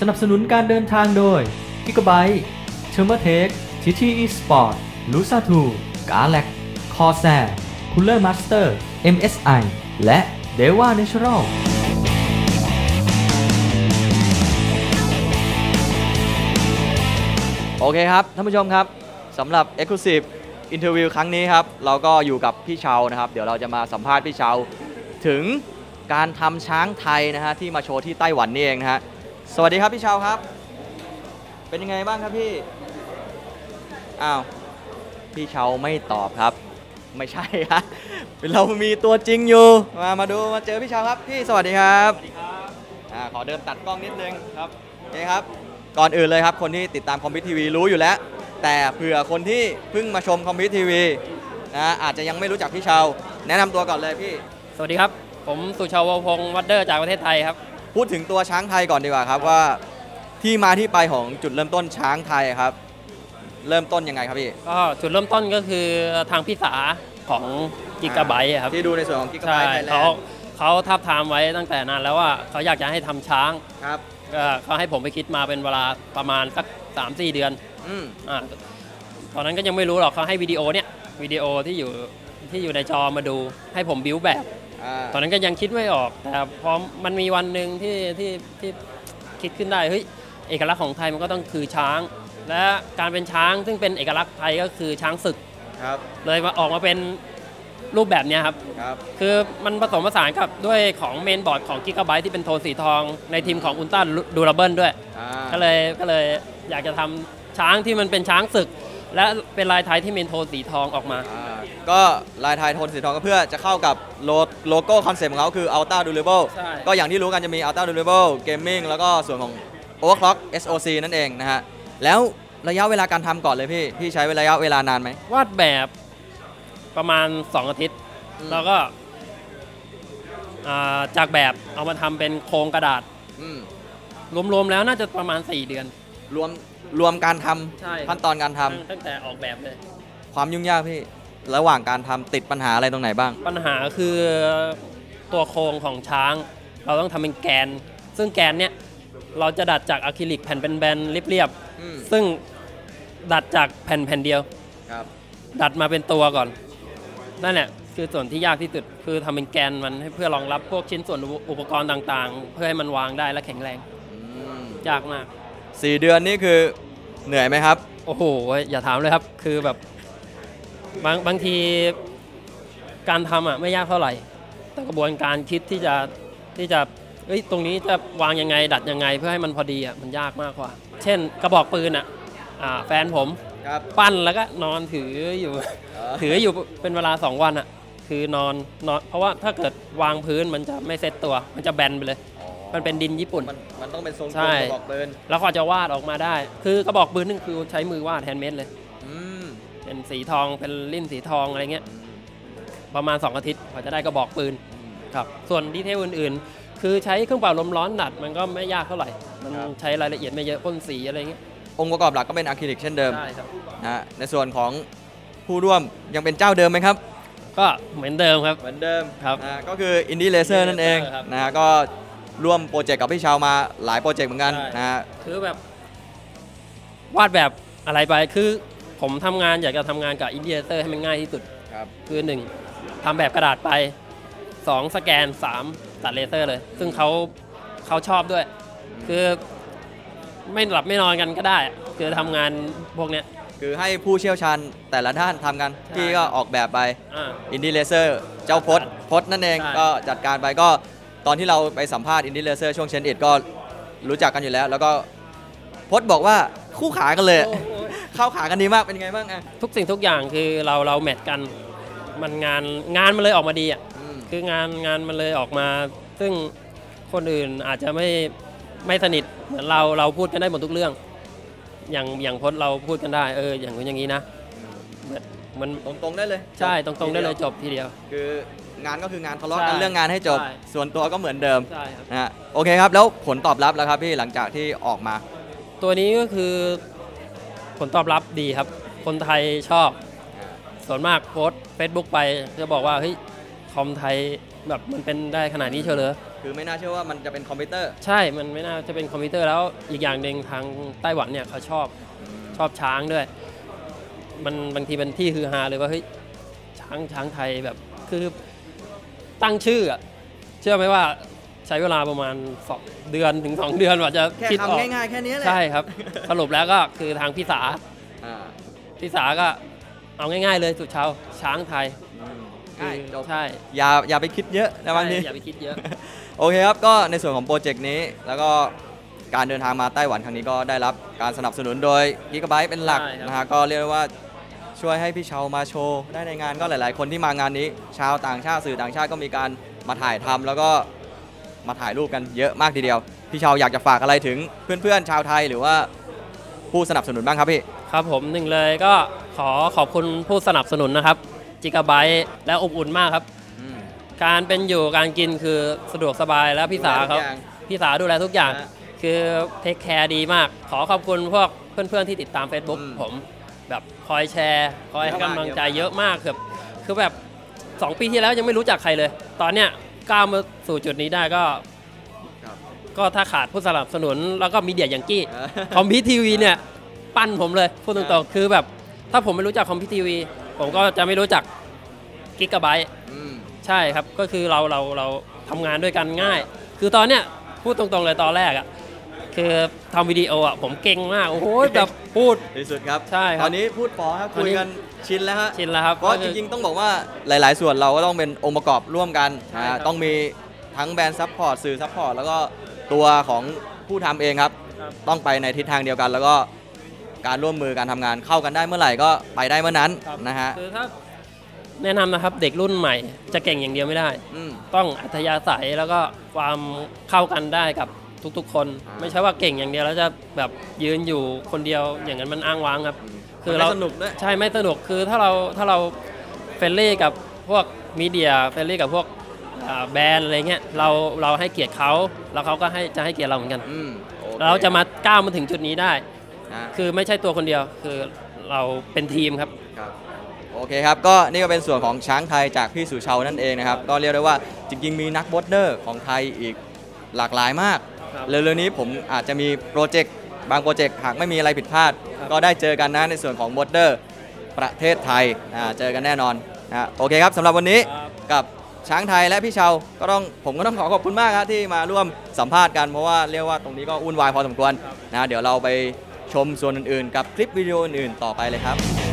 สนับสนุนการเดินทางโดย Gigabyte Thermaltake TT eSport Lusa 2 Galax Corsair Cooler Master MSI และ Deva Natural โอเคครับท่านผู้ชมครับสำหรับ Exclusive Interview ครั้งนี้ครับเราก็อยู่กับพี่เชานะครับเดี๋ยวเราจะมาสัมภาษณ์พี่เชาถึงการทำช้างไทยนะฮะที่มาโชว์ที่ไต้หวันนี่เองนะฮะสวัสดีครับพี่เชาครับเป็นยังไงบ้างครับพี่อ้าวพี่เชาไม่ตอบครับไม่ใช่ครับเรามีตัวจริงอยู่มาดูมาเจอพี่เชาครับพี่สวัสดีครับสวัสดีครับขอเดินตัดกล้องนิดนึงครับนี่ครับก่อนอื่นเลยครับคนที่ติดตามคอมพิวทีวีรู้อยู่แล้วแต่เผื่อคนที่เพิ่งมาชมคอมพิวทีวีนะอาจจะยังไม่รู้จักพี่เชาแนะนำตัวก่อนเลยพี่สวัสดีครับผมสุชาวพงศ์วัดเดอร์จากประเทศไทยครับพูดถึงตัวช้างไทยก่อนดีกว่าครับว่าที่มาที่ไปของจุดเริ่มต้นช้างไทยครับเริ่มต้นยังไงครับพี่ก็จุดเริ่มต้นก็คือทางพี่สาของกิกะไบต์ครับที่ดูในส่วนของกิกะไบต์ไทยแลนด์เขาทับทามไว้ตั้งแต่นานแล้วว่าเขาอยากจะให้ทำช้างครับเขาให้ผมไปคิดมาเป็นเวลาประมาณสัก 3-4 เดือนตอนนั้นก็ยังไม่รู้หรอกเขาให้วิดีโอที่อยู่ในจอมาดูให้ผมบิ้วแบบตอนนั้นก็ยังคิดไม่ออกแต่พอมันมีวันหนึ่งที่คิดขึ้นได้เฮ้ยเอกลักษณ์ของไทยมันก็ต้องคือช้างและการเป็นช้างซึ่งเป็นเอกลักษณ์ไทยก็คือช้างศึกเลยมาออกมาเป็นรูปแบบนี้ครับคือมันผสมผสานกับด้วยของเมนบอร์ดของ Gigabyte ที่เป็นโทนสีทองในทีมของ Ultra Durable ด้วยก็เลยอยากจะทำช้างที่มันเป็นช้างศึกและเป็นลายไทยที่มีโทนสีทองออกมาก็ลายไทยโทนสีทองก็เพื่อจะเข้ากับโลโก้คอนเซ็ปต์ของเขาคือ Ultra Durable ก็อย่างที่รู้กันจะมี Ultra Durable Gaming แล้วก็ส่วนของ Overclock SoC นั่นเองนะฮะแล้วระยะเวลาการทำก่อนเลยพี่ใช้ระยะเวลานานไหมวาดแบบประมาณ2 อาทิตย์แล้วก็จากแบบเอามาทำเป็นโครงกระดาษรวมๆแล้วน่าจะประมาณ4 เดือนรวมการทำขั้นตอนการทำตั้งแต่ออกแบบเลยความยุ่งยากพี่ระหว่างการทำติดปัญหาอะไรตรงไหนบ้างปัญหาคือตัวโครงของช้างเราต้องทำเป็นแกนซึ่งแกนเนี้ยเราจะดัดจากอะคริลิกแผ่นเป็นแบนเรียบๆซึ่งดัดจากแผ่นเดียวดัดมาเป็นตัวก่อนนั่นแหละคือส่วนที่ยากที่สุดคือทำเป็นแกนมันให้เพื่อรองรับพวกชิ้นส่วนอุปกรณ์ต่างๆเพื่อให้มันวางได้และแข็งแรงยากมาก 4 เดือนนี่คือเหนื่อยไหมครับโอ้โหอย่าถามเลยครับคือแบบบางทีการทำไม่ยากเท่าไหร่แต่กระบวนการคิดที่จะตรงนี้จะวางยังไงดัดยังไงเพื่อให้มันพอดีมันยากมากกว่าเช่นกระบอกปืนแฟนผมปั้นแล้วก็นอนถืออยู่เป็นเวลา2 วันคือนอนเพราะว่าถ้าเกิดวางพื้นมันจะไม่เซ็ตตัวมันจะแบนไปเลยมันเป็นดินญี่ปุ่นมันต้องเป็นทรงกระบอกปืนแล้วก็จะวาดออกมาได้คือกระบอกปืนนึงคือใช้มือวาดแฮนด์เมดเลยเป็นสีทองเป็นลิ่นสีทองอะไรเงี้ยประมาณ2 อาทิตย์กว่าจะได้กระบอกปืนครับส่วนดีเทลอื่นๆคือใช้เครื่องเป่าลมร้อนดัดมันก็ไม่ยากเท่าไหร่มันใช้รายละเอียดไม่เยอะพ่นสีอะไรเงี้ยองค์ประกอบหลักก็เป็นอะคริลิกเช่นเดิมนะในส่วนของผู้ร่วมยังเป็นเจ้าเดิมไหมครับก็เหมือนเดิมครับเหมือนเดิมครับก็คืออินดี้เลเซอร์นั่นเองนะก็ร่วมโปรเจกต์กับพี่ชาวมาหลายโปรเจกต์เหมือนกันนะคือแบบวาดแบบอะไรไปคือผมทำงานอยากจะทำงานกับอินดี้เลเซอร์ให้มันง่ายที่สุดคือ1ทำแบบกระดาษไป2สแกน3ตัดเลเซอร์เลยซึ่งเขาชอบด้วยคือไม่หลับไม่นอนกันก็ได้คือทำงานพวกเนี้ยคือให้ผู้เชี่ยวชาญแต่ละด้านทำกันที่ก็ออกแบบไปอินดี้เลเซอร์เจ้าพจน์นั่นเองก็จัดการไปก็ตอนที่เราไปสัมภาษณ์อินดี้เลเซอร์ช่วงเชนอิดก็รู้จักกันอยู่แล้วแล้วก็พจน์บอกว่าคู่ขากันเลยเข้าขากันดีมากเป็นยังไงบ้างทุกสิ่งทุกอย่างคือเราแมทกันมันงานมันเลยออกมาดีคืองานมันเลยออกมาซึ่งคนอื่นอาจจะไม่สนิทเหมือนเราพูดกันได้หมดทุกเรื่องอย่างพจน์เราพูดกันได้อย่างนู้นอย่างนี้นะมันตรงได้เลยใช่ตรงได้เลยจบทีเดียวคืองานก็คืองานทะเลาะกันเรื่องงานให้จบส่วนตัวก็เหมือนเดิมนะฮะโอเคครับแล้วผลตอบรับแล้วครับพี่หลังจากที่ออกมาตัวนี้ก็คือผลตอบรับดีครับคนไทยชอบส่วนมากโพสต์ Facebook ไปจะบอกว่าเฮ้ยคอมไทยแบบมันเป็นได้ขนาดนี้เชียวเหรอคือไม่น่าเชื่อว่ามันจะเป็นคอมพิวเตอร์ใช่มันไม่น่าจะเป็นคอมพิวเตอร์แล้วอีกอย่างหนึ่งทางไต้หวันเนี่ยเขาชอบช้างด้วยมันบางทีเป็นที่ฮือฮาเลยว่าเฮ้ยช้างไทยแบบคือตั้งชื่อเชื่อไหมว่าใช้เวลาประมาณ2 เดือนถึง 2 เดือนกว่าจะคิดออกแค่คำง่ายๆแค่นี้แหละใช่ครับสรุปแล้วก็คือทางพี่สาก็เอาง่ายๆเลยสุดเช้าช้างไทยใช่อย่าไปคิดเยอะนะบางทีอย่าไปคิดเยอะโอเคครับก็ในส่วนของโปรเจกต์นี้แล้วก็การเดินทางมาไต้หวันครั้งนี้ก็ได้รับการสนับสนุนโดย Gigabyte เป็นหลักนะฮะก็เรียกว่าช่วยให้พี่เชามาโชว์ได้ในงานก็หลายๆคนที่มางานนี้ชาวต่างชาติสื่อต่างชาติก็มีการมาถ่ายทำแล้วก็มาถ่ายรูปกันเยอะมากทีเดียวพี่เชาอยากจะฝากอะไรถึงเพื่อนๆชาวไทยหรือว่าผู้สนับสนุนบ้างครับพี่ครับผมหนึ่งเลยก็ขอบคุณผู้สนับสนุนนะครับ Gigabyte และอบอุ่นมากครับการเป็นอยู่การกินคือสะดวกสบายแล้วพี่สาดูแลทุกอย่างคือเทคแคร์ดีมากขอขอบคุณพวกเพื่อนๆที่ติดตาม Facebook ผมแบบคอยแชร์คอยให้กำลังใจเยอะมากคือแบบ2 ปีที่แล้วยังไม่รู้จักใครเลยตอนเนี้ยก้าวมาสู่จุดนี้ได้ก็ถ้าขาดผู้สนับสนุนแล้วก็มีเดียอย่างกี้คอมพิวทีวีเนี่ยปั้นผมเลยพูดตรงๆคือแบบถ้าผมไม่รู้จักคอมพิวทีวีผมก็จะไม่รู้จักGigabyteใช่ครับก็คือเราทำงานด้วยกันง่ายคือตอนเนี้ยพูดตรงๆเลยตอนแรกคือทำวิดีโอผมเก่งมากโอ้โหแบบพูดที่สุดครับใช่ครับตอนนี้พูดพอครับคุยกันชินแล้วฮะชินแล้วครับเพราะจริงๆต้องบอกว่าหลายๆส่วนเราก็ต้องเป็นองค์ประกอบร่วมกันต้องมีทั้งแบรนด์ซัพพอร์ตสื่อซัพพอร์ตแล้วก็ตัวของผู้ทำเองครับต้องไปในทิศทางเดียวกันแล้วก็การร่วมมือการทำงานเข้ากันได้เมื่อไหร่ก็ไปได้เมื่อนั้นนะฮะคือถ้าแนะนำนะครับเด็กรุ่นใหม่จะเก่งอย่างเดียวไม่ได้ต้องอัธยาศัยแล้วก็ความเข้ากันได้กับทุกๆคนไม่ใช่ว่าเก่งอย่างเดียวแล้วจะแบบยืนอยู่คนเดียวอย่างนั้นมันอ้างว้างครับคือเราสนุกด้วยใช่ไม่สนุกคือถ้าเราเฟรนลี่กับพวกมีเดียเฟรนลี่กับพวกแบรนด์อะไรเงี้ยเราให้เกียรติเขาแล้วเขาก็จะให้เกียรติเราเหมือนกันเราจะมาก้าวมาถึงจุดนี้ได้คือไม่ใช่ตัวคนเดียวคือเราเป็นทีมครับโอเคครับก็นี่ก็เป็นส่วนของช้างไทยจากพี่สุเชานั่นเองนะครับก็เรียกได้ว่าจริงๆมีนักบอสเดอร์ของไทยอีกหลากหลายมากเร็วๆนี้ผมอาจจะมีโปรเจกต์บางโปรเจกต์หากไม่มีอะไรผิดพลาดก็ได้เจอกันนะในส่วนของบอสเดอร์ประเทศไทยเจอกันแน่นอนนะโอเคครับสำหรับวันนี้กับช้างไทยและพี่เชาผมก็ต้องขอบคุณมากครับที่มาร่วมสัมภาษณ์กันเพราะว่าเรียกว่าตรงนี้ก็วุ่นวายพอสมควรนะเดี๋ยวเราไปชมส่วนอื่นๆกับคลิปวิดีโออื่นๆต่อไปเลยครับ